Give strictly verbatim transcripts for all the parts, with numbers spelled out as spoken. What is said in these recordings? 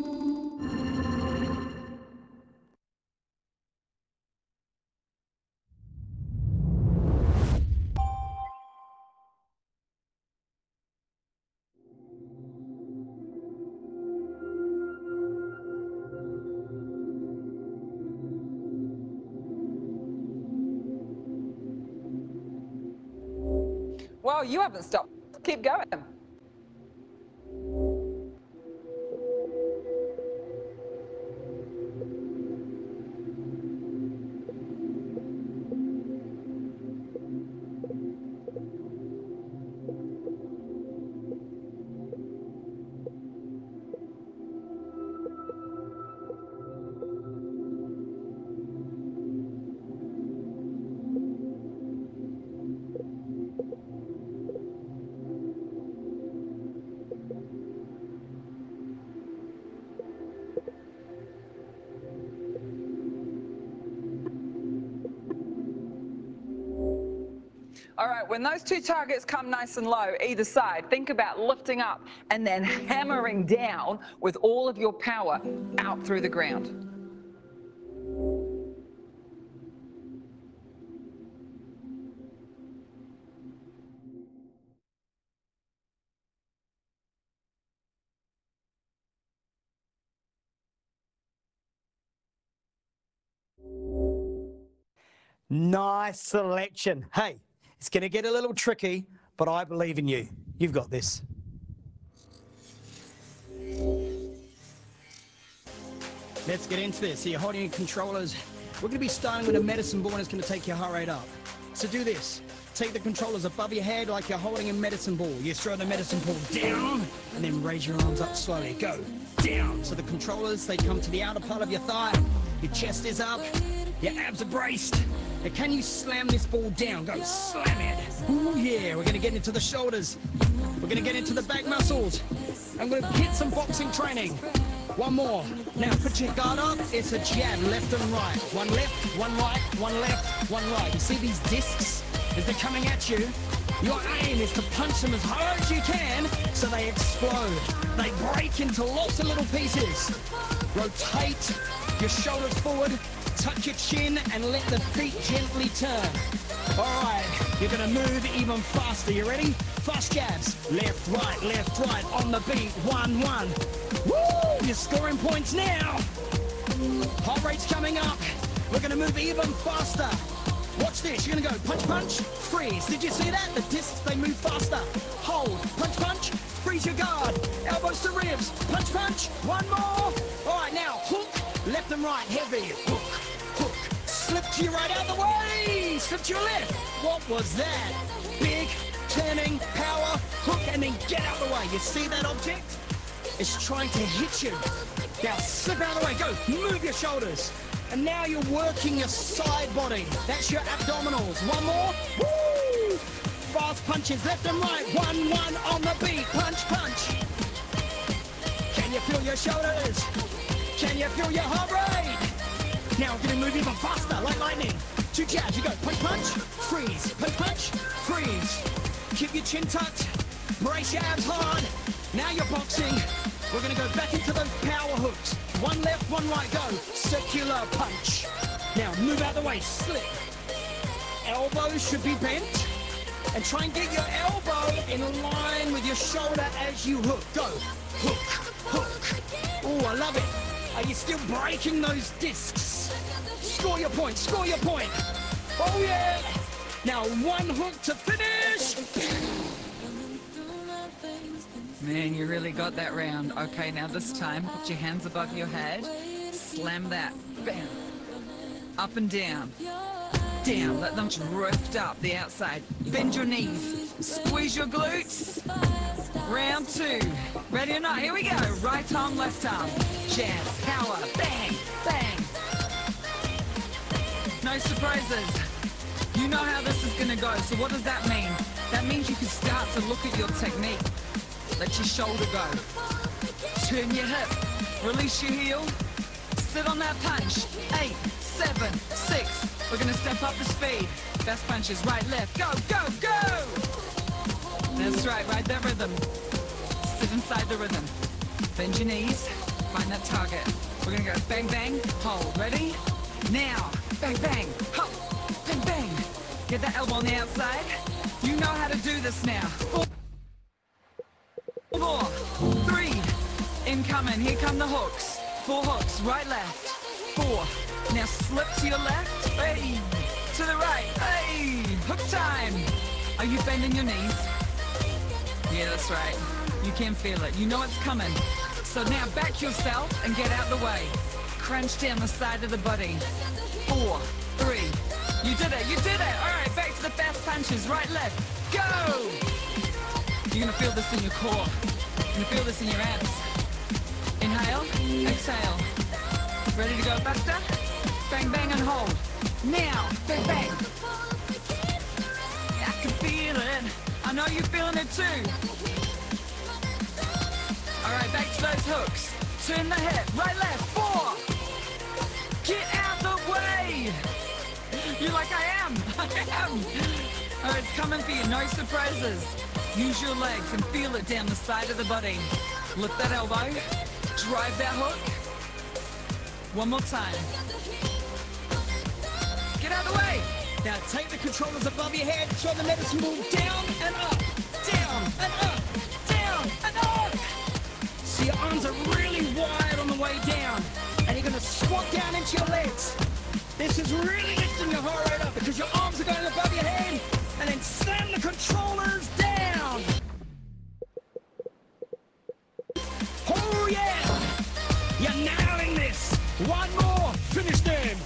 Well, you haven't stopped. Keep going. All right, when those two targets come nice and low, either side, think about lifting up and then hammering down with all of your power out through the ground. Nice selection. Hey, it's going to get a little tricky, but I believe in you. You've got this. Let's get into this. So you're holding your controllers. We're going to be starting with a medicine ball, and it's going to take your heart rate up. So do this. Take the controllers above your head like you're holding a medicine ball. You throw the medicine ball down, and then raise your arms up slowly. Go down. So the controllers, they come to the outer part of your thigh. Your chest is up. Your abs are braced. Now, can you slam this ball down? Go slam it. Ooh, yeah. We're going to get into the shoulders. We're going to get into the back muscles. I'm going to hit some boxing training. One more. Now, put your guard up. It's a jab, left and right. One left, one right, one left, one right. You see these discs as they're coming at you? Your aim is to punch them as hard as you can so they explode. They break into lots of little pieces. Rotate your shoulders forward. Tuck your chin and let the feet gently turn. All right, you're going to move even faster. You ready? Fast jabs. Left, right, left, right on the beat. One, one. Woo! You're scoring points now. Heart rate's coming up. We're going to move even faster. Watch this. You're going to go punch, punch, freeze. Did you see that? The discs, they move faster. Hold. Punch, punch. Freeze your guard. Elbows to ribs. Punch, punch. One more. All right, now hook. Left and right. Heavy. Hook. Hook. Slip to your right out of the way. Slip to your left. What was that? Big turning power hook and then get out of the way. You see that object? It's trying to hit you. Now slip out of the way. Go. Move your shoulders. And now you're working your side body. That's your abdominals. One more. Woo! Fast punches left and right. One, one on the beat. Punch, punch. Can you feel your shoulders? Can you feel your heart rate? Now we're going to move even faster, like lightning. Two jabs, you go punch, punch, freeze, punch, punch, freeze. Keep your chin tucked, brace your abs hard. Now you're boxing. We're going to go back into those power hooks. One left, one right, go. Circular punch. Now move out of the way, slip. Elbows should be bent. And try and get your elbow in line with your shoulder as you hook. Go, hook, hook. Oh, I love it. Are you still breaking those discs? Score your point, score your point. Oh yeah. Now one hook to finish. Man, you really got that round. Okay, now this time, put your hands above your head. Slam that. Bam. Up and down. Down. Let them drift up the outside. Bend your knees. Squeeze your glutes. Round two. Ready or not? Here we go. Right arm, left arm. Jab. Power. Bang. Bang. No surprises. You know how this is going to go. So what does that mean? That means you can start to look at your technique. Let your shoulder go. Turn your hip. Release your heel. Sit on that punch. Eight, seven, six. We're going to step up the speed. Best punches. Right, left. Go, go, go. That's right. Ride that rhythm. Sit inside the rhythm. Bend your knees. Find that target. We're gonna go bang, bang, hold. Ready? Now. Bang, bang, hop, bang, bang. Get that elbow on the outside. You know how to do this now. Four, four, three, incoming. Here come the hooks. Four hooks, right, left. Four. Now slip to your left. Hey. To the right. Hey. Hook time. Are you bending your knees? Yeah, that's right. You can feel it. You know it's coming. So now back yourself and get out the way. Crunch down the side of the body. Four, three. You did it. You did it. All right, back to the fast punches. Right, left. Go. You're going to feel this in your core. You're going to feel this in your abs. Inhale, exhale. Ready to go, Buster? Bang, bang, and hold. Now, bang, bang. I can feel it. I know you're feeling it too. All right, back to those hooks. Turn the hip. Right, left. Four. Get out the way. You're like, I am. I am. All right, it's coming for you. No surprises. Use your legs and feel it down the side of the body. Lift that elbow. Drive that hook. One more time. Get out of the way. Now take the controllers above your head, throw the medicine ball down and up, down and up, down and up. So your arms are really wide on the way down, and you're gonna squat down into your legs. This is really lifting your heart rate up because your arms are going above your head, and then slam the controllers down. Oh yeah! You're nailing this. One more, finish them.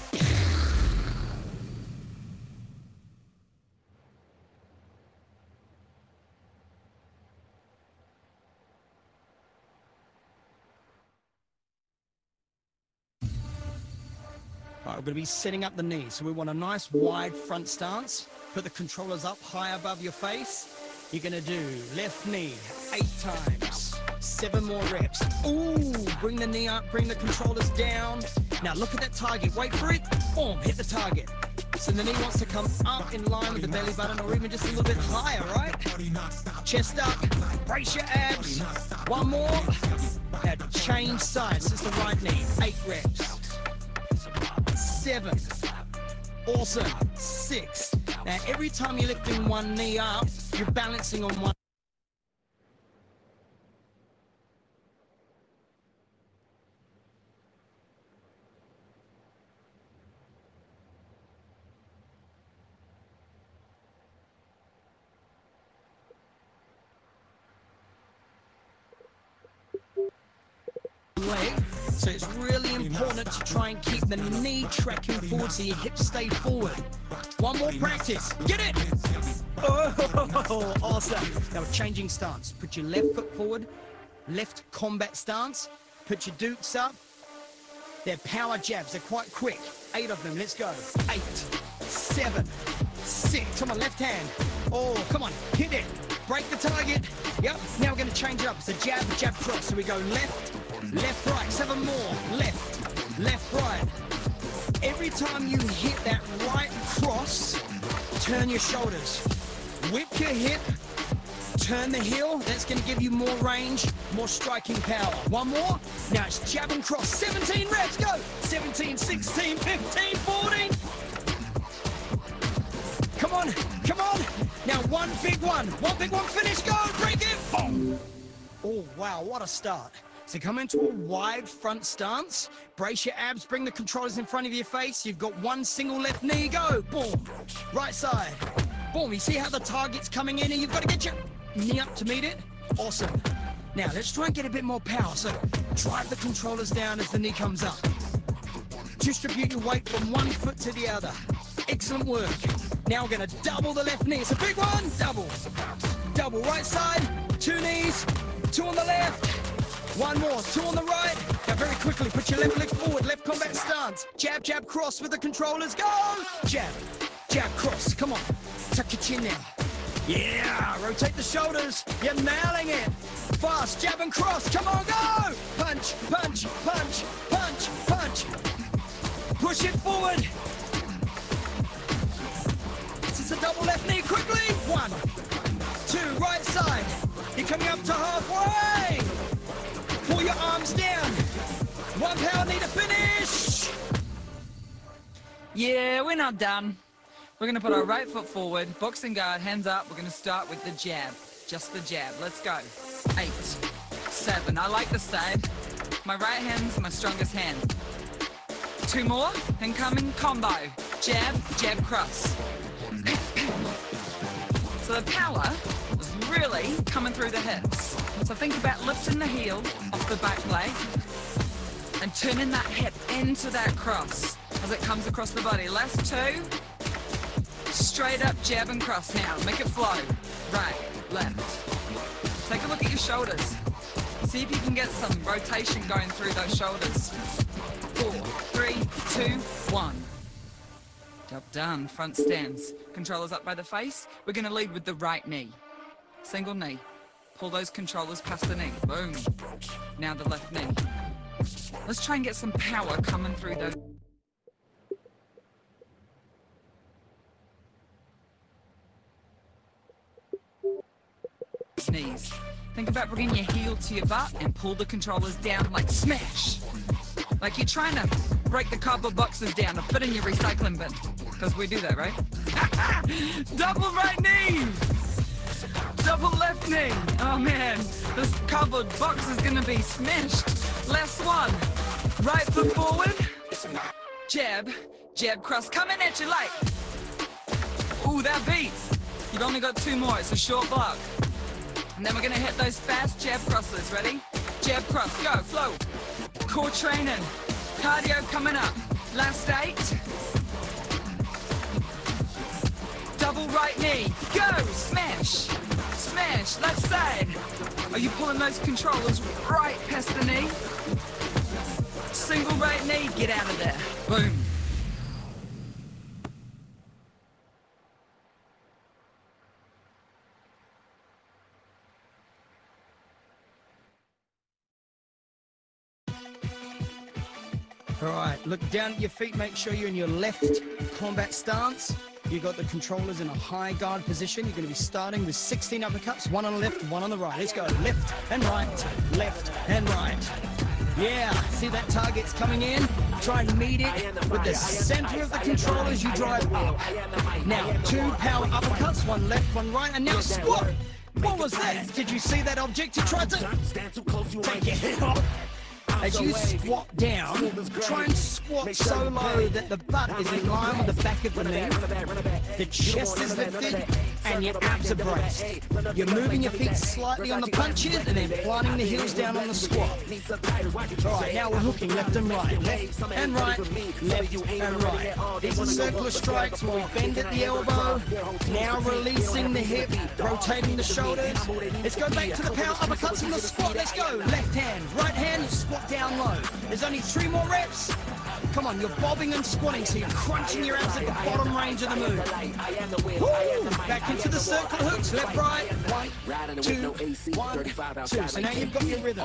All right, we're going to be setting up the knees. So we want a nice wide front stance. Put the controllers up high above your face. You're going to do left knee eight times. Seven more reps. Ooh, bring the knee up, bring the controllers down. Now look at that target. Wait for it. Boom, hit the target. So the knee wants to come up in line with the belly button or even just a little bit higher, right? Chest up, brace your abs. One more. Now change sides. This is the right knee. Eight reps. Seven. Awesome. Six. Now every time you're lifting one knee up, you're balancing on one. Leg. So it's really important to try and keep the knee tracking forward so your hips stay forward. One more practice. Get it! Oh, awesome. Now we're changing stance. Put your left foot forward, left combat stance. Put your dukes up. They're power jabs. They're quite quick. Eight of them. Let's go. Eight, seven, six. Come on, left hand. Oh, come on. Hit it. Break the target. Yep. Now we're going to change it up. It's a jab, jab, cross. So we go left, left, right. Seven more. Left, left, right. Every time you hit that right cross, turn your shoulders. Whip your hip. Turn the heel. That's going to give you more range, more striking power. One more. Now it's jab and cross. seventeen reps. Go. seventeen, sixteen, fifteen, fourteen. Come on. Come on. Now one big one. One big one. Finish. Go. Break it. Boom. Oh, wow. What a start. So come into a wide front stance. Brace your abs. Bring the controllers in front of your face. You've got one single left knee. Go. Boom. Right side. Boom. You see how the target's coming in and you've got to get your knee up to meet it? Awesome. Now let's try and get a bit more power. So drive the controllers down as the knee comes up. Distribute your weight from one foot to the other. Excellent work. Now we're going to double the left knee. It's a big one. Double. Double. Right side. Two knees. Two on the left. One more. Two on the right. Now very quickly put your left leg forward. Left combat stance. Jab, jab, cross with the controllers. Go. Jab. Jab, cross. Come on. Tuck your chin now. Yeah, rotate the shoulders. You're nailing it. Fast, jab and cross. Come on, go. Punch, punch, punch, punch, punch. Push it forward. This is a double left knee. Quickly. One, two, right side. You're coming up to halfway. Pull your arms down. One power, need to finish! Yeah, we're not done. We're gonna put our right foot forward, boxing guard, hands up. We're gonna start with the jab. Just the jab. Let's go. Eight, seven. I like the side. My right hand's my strongest hand. Two more. Incoming combo. Jab, jab, cross. So the power is really coming through the hips. So think about lifting the heel off the back leg and turning that hip into that cross as it comes across the body. Last two. Straight up jab and cross now. Make it flow. Right, left. Take a look at your shoulders. See if you can get some rotation going through those shoulders. Four, three, two, one. Job done. Front stance. Controllers up by the face. We're going to lead with the right knee. Single knee. Pull those controllers past the knee. Boom. Now the left knee. Let's try and get some power coming through those knees. Think about bringing your heel to your butt and pull the controllers down like smash. Like you're trying to break the cardboard boxes down to fit in your recycling bin. Because we do that, right? Double right knee! Double left knee! Oh man, this cardboard box is gonna be smashed. Last one. Right foot forward. Jab. Jab cross. Coming at you like. Ooh, that beats. You've only got two more. It's a short block. And then we're gonna hit those fast jab crosses. Ready? Jab cross. Go. Flow. Core training. Cardio coming up. Last eight. Double right knee. Go. Smash. Smash. Left side. Are you pulling those controllers right past the knee? Single right knee. Get out of there. Boom. All right, look down at your feet. Make sure you're in your left combat stance. You got the controllers in a high guard position. You're going to be starting with sixteen uppercuts, one on the left, one on the right. Let's go. Left and right, left and right. Yeah, see that target's coming in? Try and meet it with the center of the controllers. You drive up. Now, two power uppercuts, one left, one right, and now squat. What was that? Did you see that object? You tried to take your head off. As you squat down, try and squat so low that the butt is in line with the back of the knee, the chest is lifted, and your abs are braced. You're moving your feet slightly on the punches and then planting the heels down on the squat. All right, now we're hooking left and right, left and right, left and right. These are circular strikes where we bend at the elbow, now releasing the hip, rotating the shoulders. Let's go back to the power uppercuts in the squat. Let's go. Left hand, right hand, squat down low. There's only three more reps. Come on, you're bobbing and squatting, so you're crunching your abs at the bottom range of the move. Woo! Back into the circle hooks, left, right. One, two, one, two. So now you've got your rhythm.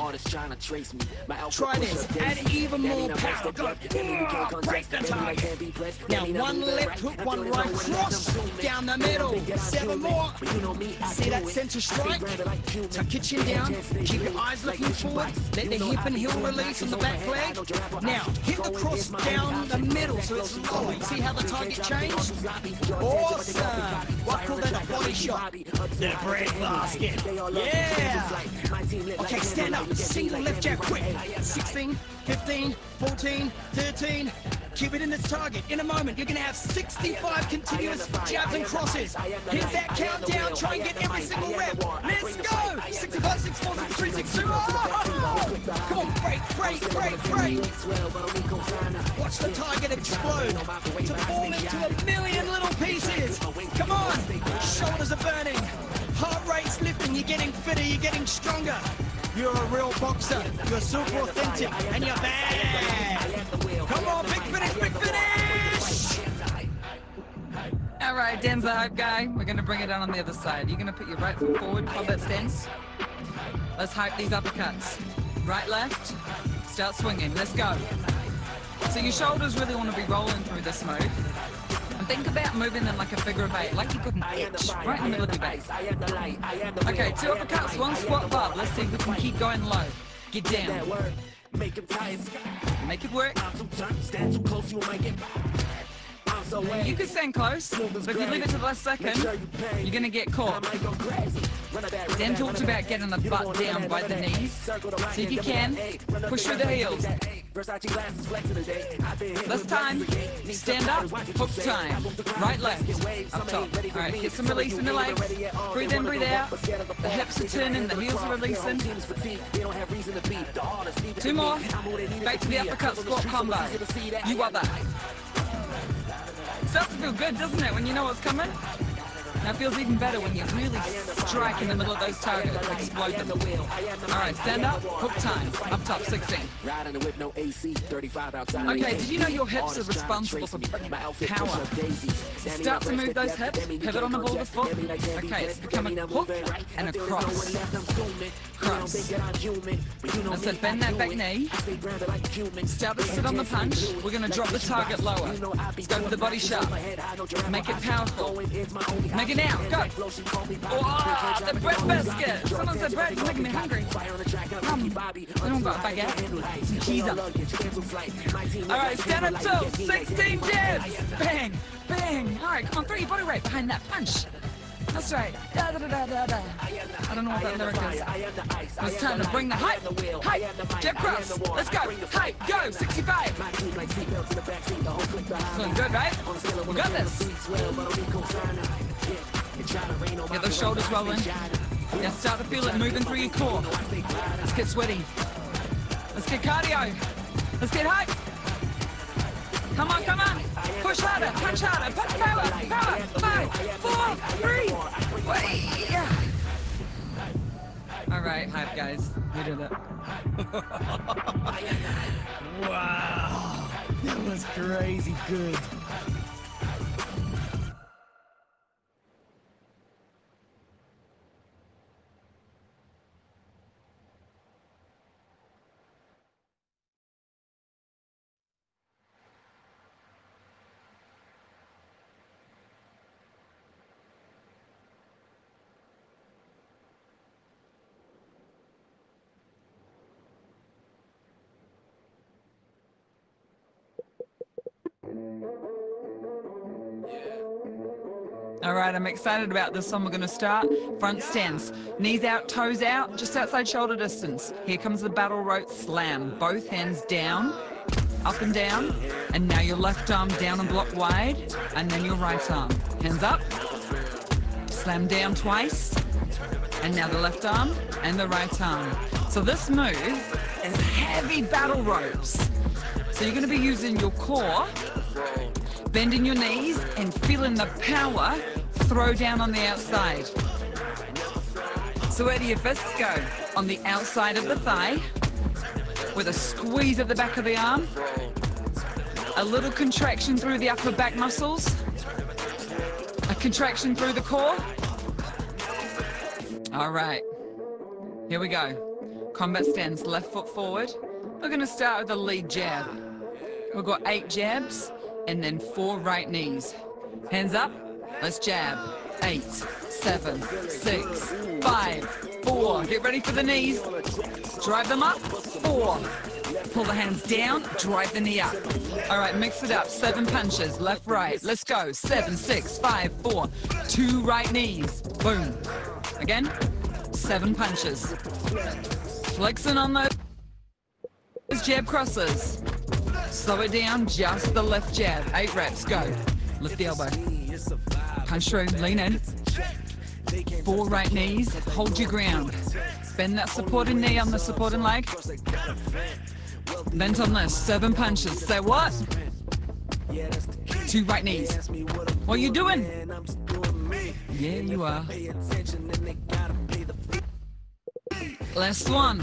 Try this. Add even more power. Go. Break the target. Now one left hook, one right cross down the middle. Seven more. See that center strike? Tuck your chin down. Keep your eyes looking forward. Let the hip and heel release on the back leg. Now hit the cross down the middle so it's lower. You see how the target changed? Awesome. I call that a body shot. The bread basket. Yeah. Okay, stand up. Single left jab quick. sixteen, fifteen, fourteen, thirteen. Keep it in its target. In a moment, you're going to have sixty-five continuous jabs and crosses. Here's that countdown. Try and get every single rep. Let's go. sixty-five, sixty-four, sixty-three, sixty-two. Oh! Come on, break, break, break, break. Watch the target explode to form into a million little pieces. Come on. Shoulders are burning. Heart rate's lifting. You're getting fitter. You're getting stronger. You're a real boxer. You're super authentic. And you're bad. Come on, big finish, big finish! All right, Dan's the hype guy. We're going to bring it down on the other side. You're going to put your right foot forward, combat stance. Let's hype these uppercuts. Right, left. Start swinging. Let's go. So your shoulders really want to be rolling through this move. And think about moving them like a figure of eight, like you've got an itch right in the middle of your base. Okay, two uppercuts, one squat bar. Let's see if we can keep going low. Get down. Make him tired. Make it work. I'm too tight. Stand too close, you might get. I'm so wet. You can stand close, but if you leave it to the last second, you're gonna get caught. Dan talked about getting the butt down by the knees. So if you can, push through the heels. This time, stand up, hook time. Right, left, up top. All right, get some release in the legs. Breathe in, breathe out. The hips are turning, the heels are releasing. Two more. Back to the uppercut squat combo. You got that. Starts to feel good, doesn't it, when you know what's coming? Now it feels even better when you really strike in the middle of those targets, explode them. All right, stand up, hook time, up top, sixteen. Okay, did you know your hips are responsible for power? Start to move those hips, pivot on the ball of the foot. Okay, it's becoming a hook and a cross. Cross. I said bend that back knee. Start to sit on the punch. We're going to drop the target lower. Let's go for the body sharp. Make it powerful. Make it now, go! Oh, the bread biscuit! Someone said bread, you're making me hungry. Um, anyone got a baguette? Some cheese up. Alright, stand up tall, sixteen jabs! Bang, bang! Alright, come on, throw your body weight behind that punch. That's right. Da, da, da, da, da, da. I don't know what that lyric is. It's time to bring the hype. Hype. Jab cross. Let's go. Hype. Go. sixty-five. Feeling good, right? We got this. Get those shoulders rolling. Now start to feel it moving through your core. Let's get sweaty. Let's get cardio. Let's get hype. Come on, come on. Push harder, punch harder, punch power, power. Five, four, three. Wait, yeah. All right, hype guys. We did it. Wow. That was crazy good. All right, I'm excited about this one. We're going to start front stance. Knees out, toes out, just outside shoulder distance. Here comes the battle rope slam. Both hands down, up and down. And now your left arm down and block wide. And then your right arm. Hands up. Slam down twice. And now the left arm and the right arm. So this move is heavy battle ropes. So you're going to be using your core, bending your knees and feeling the power throw down on the outside. So where do your fists go? On the outside of the thigh, with a squeeze at the back of the arm, a little contraction through the upper back muscles, a contraction through the core. All right, here we go. Combat stance, left foot forward. We're gonna start with a lead jab. We've got eight jabs and then four right knees. Hands up, let's jab. Eight, seven, six, five, four. Get ready for the knees. Drive them up, four. Pull the hands down, drive the knee up. All right, mix it up. Seven punches, left, right. Let's go. Seven, six, five, four. Two right knees. Boom. Again, seven punches. Flexing on those jab crosses. Slow it down, just the left jab. Eight reps, go. Lift the elbow. Punch through, lean in. Four right knees, hold your ground. Bend that supporting knee on the supporting leg. Bend on this, seven punches. Say what? Two right knees. What are you doing? Yeah, you are. Last one.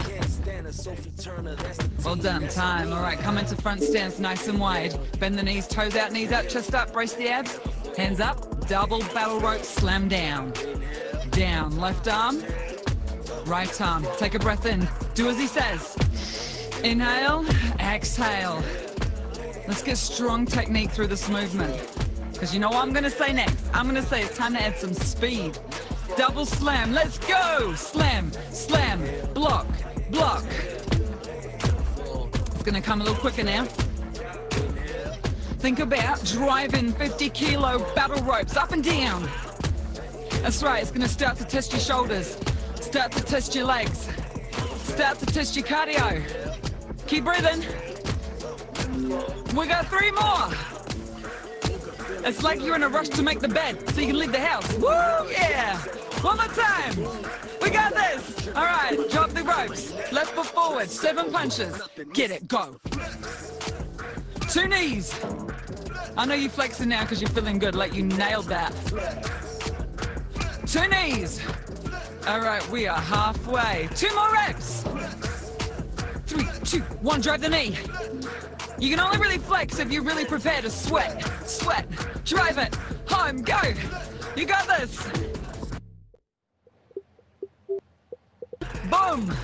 Well done, time. All right, come into front stance nice and wide. Bend the knees, toes out, knees up, chest up, brace the abs. Hands up, double battle rope, slam down. Down, left arm, right arm. Take a breath in. Do as he says. Inhale, exhale. Let's get strong technique through this movement. Because you know what I'm going to say next? I'm going to say it's time to add some speed. Double slam, let's go! Slam, slam, block, block. It's gonna come a little quicker now. Think about driving fifty kilo battle ropes up and down. That's right, it's gonna start to test your shoulders, start to test your legs, start to test your cardio. Keep breathing. We got three more. It's like you're in a rush to make the bed so you can leave the house. Woo, yeah. One more time. We got this. All right, drop the ropes. Left foot forward, seven punches. Get it, go. Two knees. I know you're flexing now because you're feeling good, like you nailed that. Two knees. All right, we are halfway. Two more reps. Three, two, one, drive the knee. You can only really flex if you're really prepared to sweat. Sweat. Drive it. Home. Go. You got this. Boom.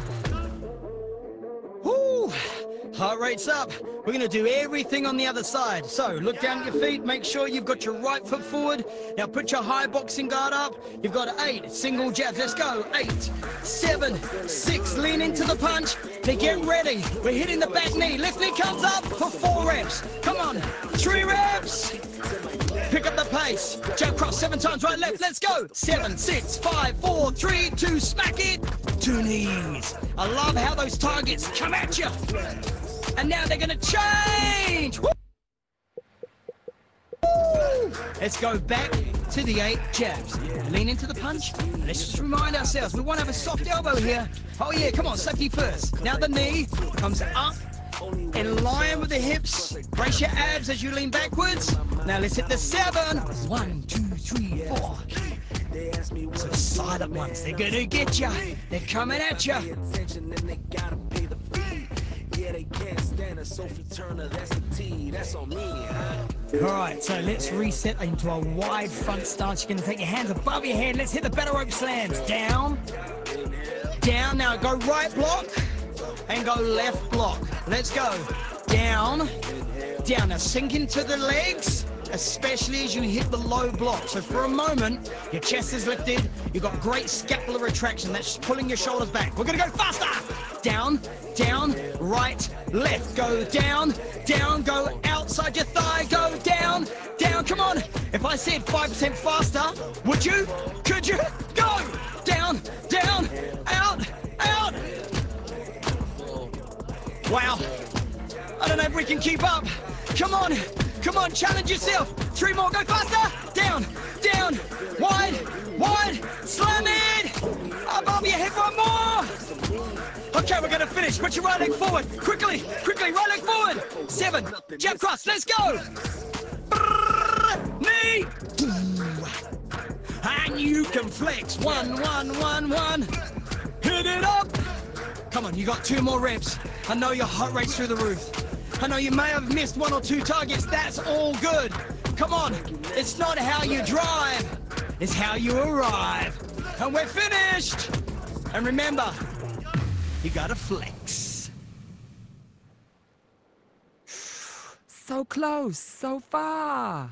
Woo! Heart rate's up. We're going to do everything on the other side. So look down at your feet. Make sure you've got your right foot forward. Now put your high boxing guard up. You've got eight single jabs. Let's go. Eight, seven, six. Lean into the punch. Now get ready. We're hitting the back knee. Left knee comes up for four reps. Come on. Three reps. Pick up the pace. Jab cross seven times. Right, left. Let's go. Seven, six, five, four, three, two. Smack it. Two knees. I love how those targets come at you. And now they're going to change. Woo! Let's go back to the eight jabs. Lean into the punch. Let's just remind ourselves, we want to have a soft elbow here. Oh yeah, come on, safety first. Now the knee comes up in line with the hips. Brace your abs as you lean backwards. Now let's hit the seven. One, two, three, four. So silent ones, they're going to get you. They're coming at you. Yeah, they can't stand a Sophie Turner, that's the T, that's on me, huh? All right, so let's reset into a wide front stance. You're gonna take your hands above your head. Let's hit the battle rope slams. Down, down. Now go right block and go left block. Let's go. Down, down. Now sink into the legs, especially as you hit the low block. So for a moment, your chest is lifted. You've got great scapular retraction. That's just pulling your shoulders back. We're gonna go faster. Down, down, right, left. Go down, down, go outside your thigh. Go down, down. Come on. If I said five percent faster, would you? Could you? Go! Down, down, out, out. Wow. I don't know if we can keep up. Come on. Come on, challenge yourself. Three more, go faster. Down, down, wide, wide, slam it. Above your head, one more. Okay, we're gonna finish. Put your right leg forward. Quickly, quickly, right leg forward. Seven, jab cross, let's go. Knee. And you can flex. One, one, one, one. Hit it up. Come on, you got two more reps. I know your heart rate's through the roof. I know you may have missed one or two targets. That's all good. Come on. It's not how you drive. It's how you arrive. And we're finished. And remember, you gotta flex. So close, so far.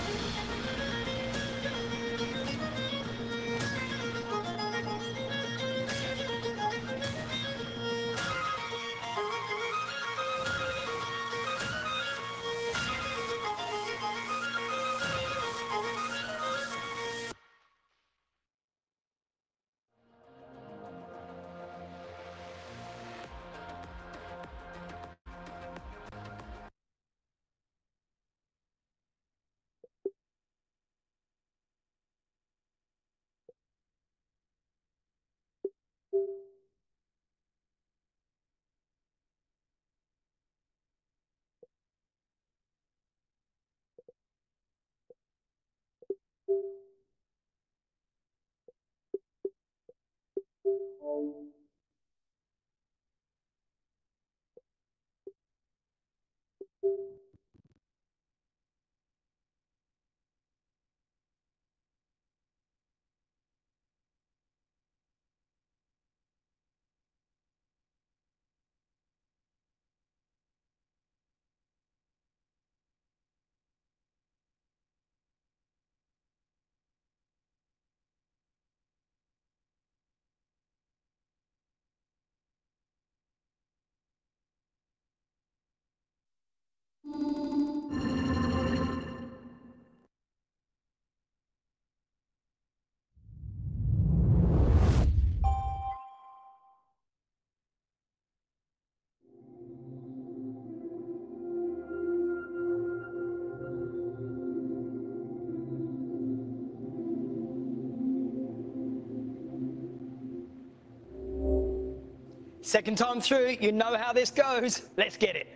Second time through, you know how this goes. Let's get it.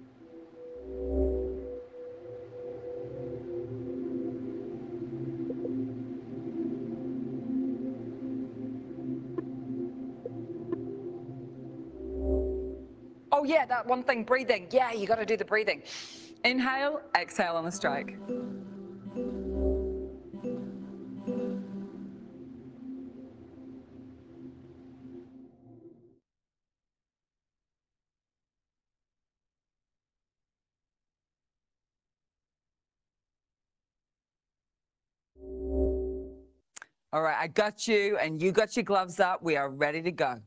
Oh yeah, that one thing, breathing. Yeah, you got to do the breathing. Inhale, exhale on the strike. All right, I got you, and you got your gloves up. We are ready to go.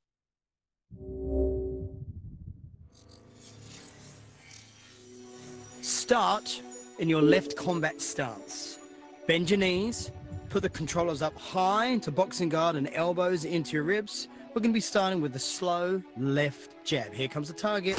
Start in your left combat stance. Bend your knees, put the controllers up high to boxing guard and elbows into your ribs. We're going to be starting with the slow left jab. Here comes the target.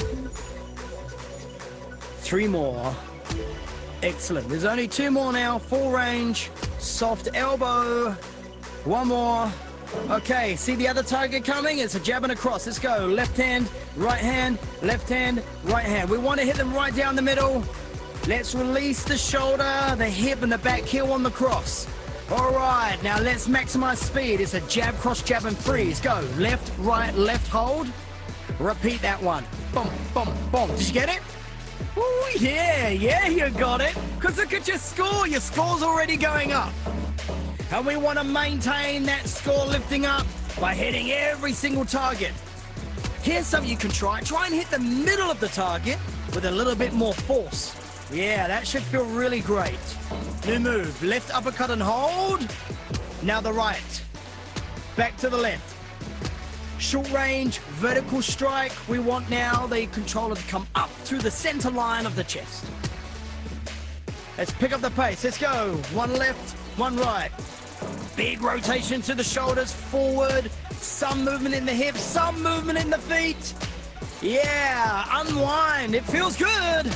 Three more. Excellent. There's only two more now. Full range. Soft elbow. One more. Okay, see the other target coming? It's a jab and a cross. Let's go. Left hand, right hand, left hand, right hand. We want to hit them right down the middle. Let's release the shoulder, the hip, and the back heel on the cross. All right, now let's maximize speed. It's a jab, cross, jab, and freeze. Go. Left, right, left, hold. Repeat that one. Boom, boom, boom. Did you get it? Oh, yeah, yeah, you got it. Because look at your score. Your score's already going up. And we want to maintain that score lifting up by hitting every single target. Here's something you can try. Try and hit the middle of the target with a little bit more force. Yeah, that should feel really great. New move. Left uppercut and hold. Now the right. Back to the left. Short range, vertical strike. We want now the controller to come up through the center line of the chest. Let's pick up the pace. Let's go. One left, one right. Big rotation to the shoulders, forward. Some movement in the hips, some movement in the feet. Yeah, unwind. It feels good.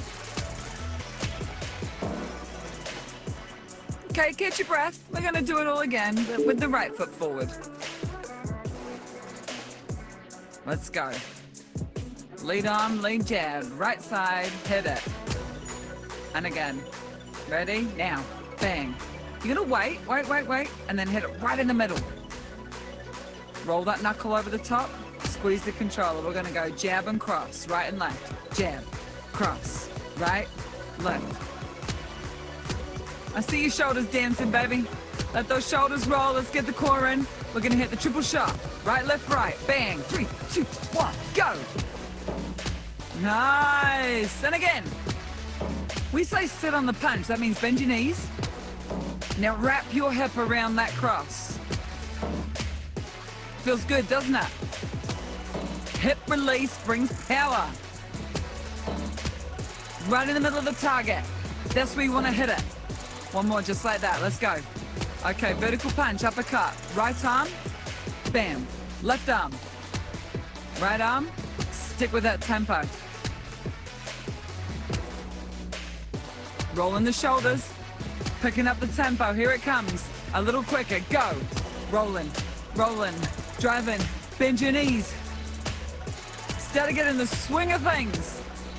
Okay, catch your breath. We're going to do it all again, but with the right foot forward. Let's go. Lead arm, lead jab. Right side, hit it. And again. Ready? Now. Bang. You're going to wait, wait, wait, wait, and then hit it right in the middle. Roll that knuckle over the top. Squeeze the controller. We're going to go jab and cross. Right and left. Jab. Cross. Right. Left. I see your shoulders dancing, baby. Let those shoulders roll. Let's get the core in. We're going to hit the triple shot. Right, left, right. Bang. Three, two, one, go. Nice. And again. We say sit on the punch. That means bend your knees. Now wrap your hip around that cross. Feels good, doesn't it? Hip release brings power. Right in the middle of the target. That's where you want to hit it. One more, just like that. Let's go. Okay, vertical punch, uppercut. Right arm, bam. Left arm. Right arm, stick with that tempo. Rolling the shoulders, picking up the tempo. Here it comes. A little quicker. Go. Rolling, rolling, driving. Bend your knees. Start to get in the swing of things.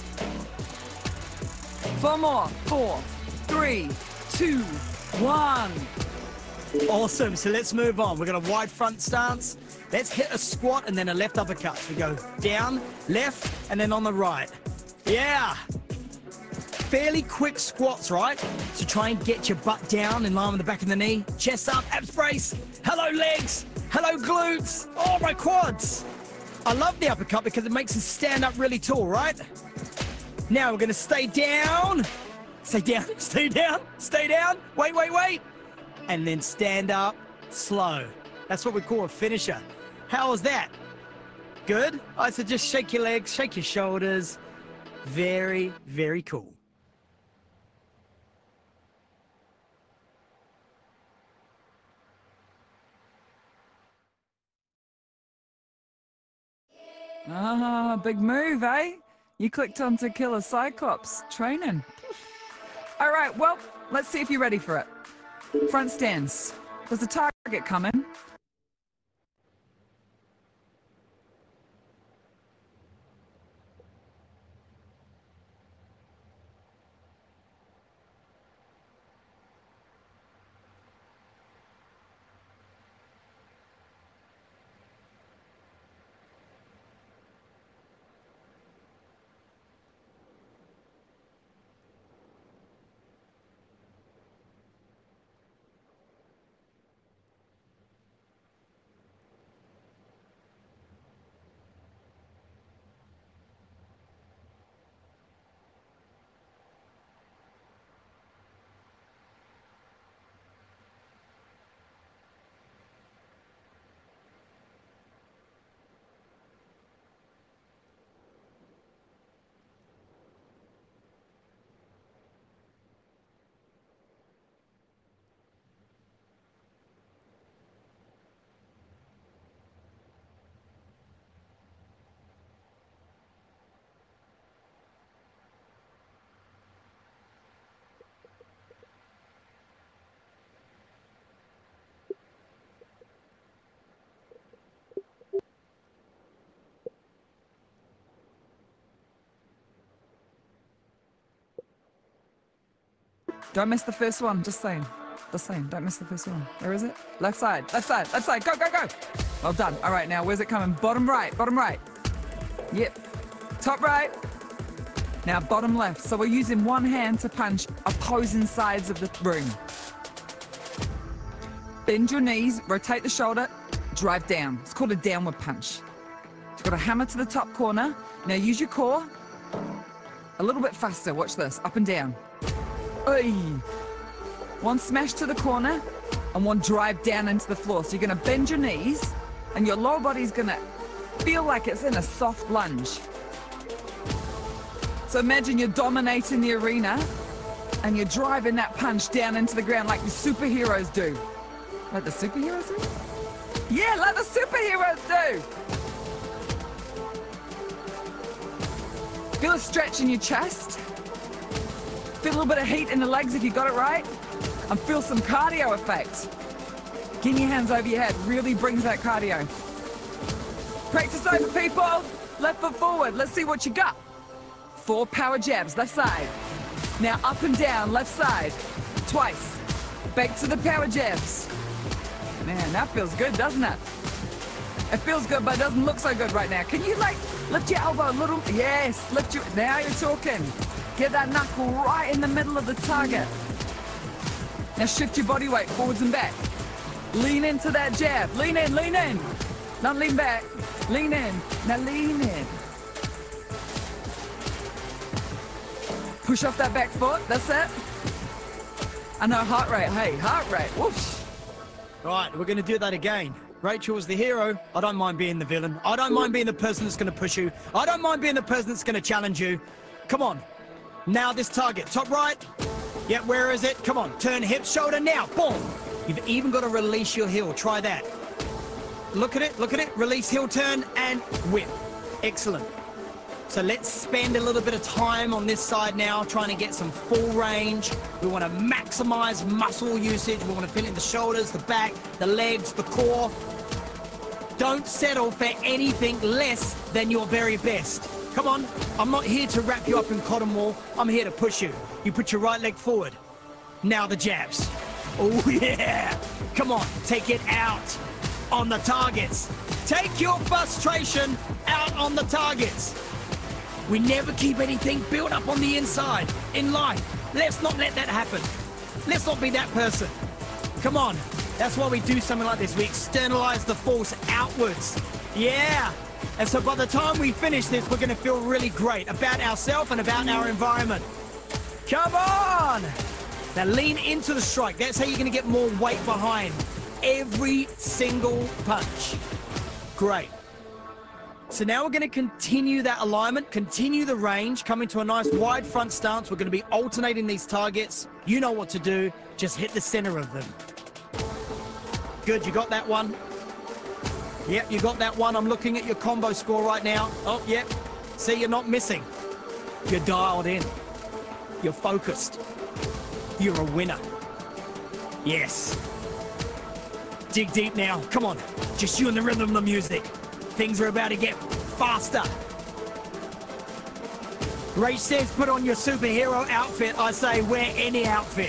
Four more. Four, three, two, one. Awesome. So let's move on. We've got a wide front stance. Let's hit a squat and then a left uppercut. So we go down, left, and then on the right. Yeah. Fairly quick squats, right? So try and get your butt down in line with the back of the knee. Chest up, abs brace. Hello, legs. Hello, glutes. Oh, my quads. I love the uppercut because it makes us stand up really tall, right? Now we're going to stay down. Stay down, stay down, stay down. Wait, wait, wait. And then stand up slow. That's what we call a finisher. How was that? Good? I said just shake your legs, shake your shoulders. Very, very cool. Ah, big move, eh? You clicked on to kill a Cyclops. Training. All right, well, let's see if you're ready for it. Front stance. There's a target coming. Don't miss the first one, just saying. Just saying, don't miss the first one. Where is it? Left side, left side, left side, go, go, go. Well done. All right, now where's it coming? Bottom right, bottom right. Yep. Top right. Now bottom left. So we're using one hand to punch opposing sides of the ring. Bend your knees, rotate the shoulder, drive down. It's called a downward punch. You've got a hammer to the top corner. Now use your core. A little bit faster, watch this, up and down. Oy. One smash to the corner and one drive down into the floor. So you're gonna bend your knees and your lower body's gonna feel like it's in a soft lunge. So imagine you're dominating the arena and you're driving that punch down into the ground like the superheroes do. Like the superheroes do? Yeah, like the superheroes do. Feel a stretch in your chest. Feel a little bit of heat in the legs if you got it right. And feel some cardio effect. Getting your hands over your head really brings that cardio. Practice over, people. Left foot forward. Let's see what you got. Four power jabs, left side. Now up and down, left side. Twice. Back to the power jabs. Man, that feels good, doesn't it? It feels good, but it doesn't look so good right now. Can you, like, lift your elbow a little? Yes, lift your... Now you're talking. Get that knuckle right in the middle of the target. Now shift your body weight forwards and back. Lean into that jab. Lean in, lean in. Not lean back. Lean in. Now lean in. Push off that back foot, that's it. I know, heart rate, hey, heart rate, whoosh. Right, we're gonna do that again. Rachel was the hero. I don't mind being the villain. I don't mind being the person that's gonna push you. I don't mind being the person that's gonna challenge you. Come on. Now this target, top right. Yeah, where is it? Come on, turn hip, shoulder, now, boom. You've even got to release your heel, try that. Look at it, look at it, release heel turn and whip. Excellent. So let's spend a little bit of time on this side now, trying to get some full range. We want to maximize muscle usage. We want to fit in the shoulders, the back, the legs, the core. Don't settle for anything less than your very best. Come on, I'm not here to wrap you up in cotton wool. I'm here to push you. You put your right leg forward. Now the jabs. Oh yeah! Come on, take it out on the targets. Take your frustration out on the targets. We never keep anything built up on the inside in life. Let's not let that happen. Let's not be that person. Come on, that's why we do something like this. We externalize the force outwards. Yeah! And so by the time we finish this, we're going to feel really great about ourselves and about our environment. Come on! Now lean into the strike. That's how you're going to get more weight behind every single punch. Great. So now we're going to continue that alignment, continue the range, come into a nice wide front stance. We're going to be alternating these targets. You know what to do. Just hit the center of them. Good, you got that one. Yep, you got that one. I'm looking at your combo score right now. Oh, yep. See, you're not missing. You're dialed in. You're focused. You're a winner. Yes. Dig deep now. Come on. Just you and the rhythm of the music. Things are about to get faster. Ray says put on your superhero outfit. I say wear any outfit.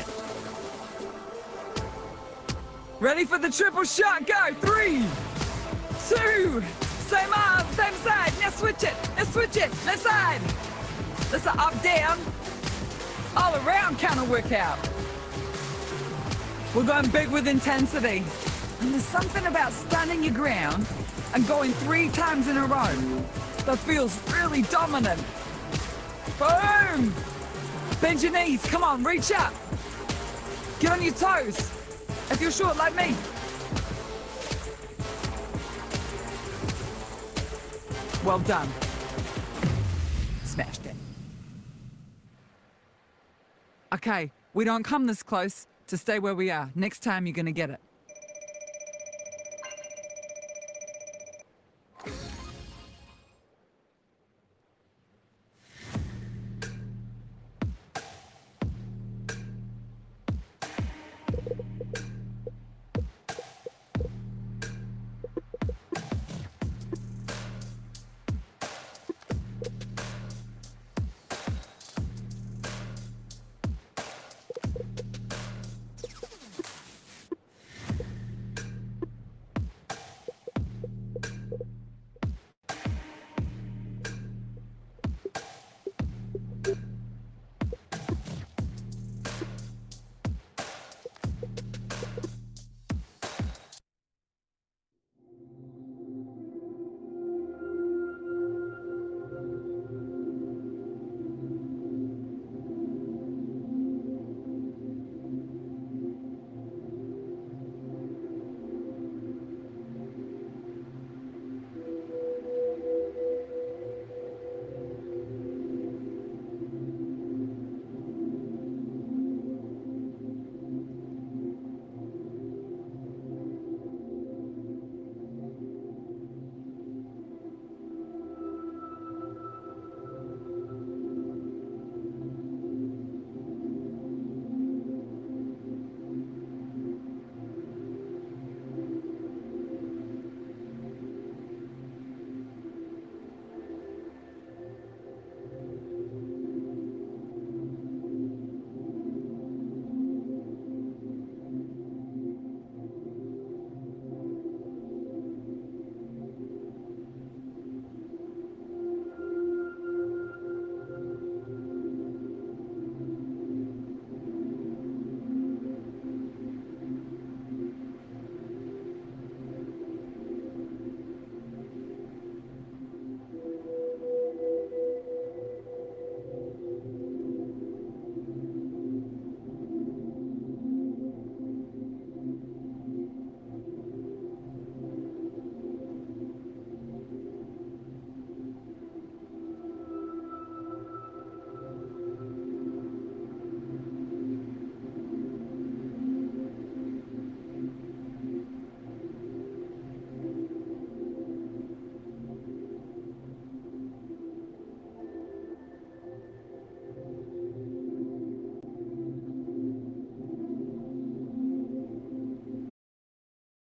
Ready for the triple shot, go, three, two, same arm, same side, now switch it, now switch it, left side. That's an up, down, all around counter workout. We're going big with intensity. And there's something about standing your ground and going three times in a row that feels really dominant. Boom! Bend your knees, come on, reach up. Get on your toes, if you're short like me. Well done. Smashed it. Okay, we don't come this close to stay where we are. Next time you're gonna get it.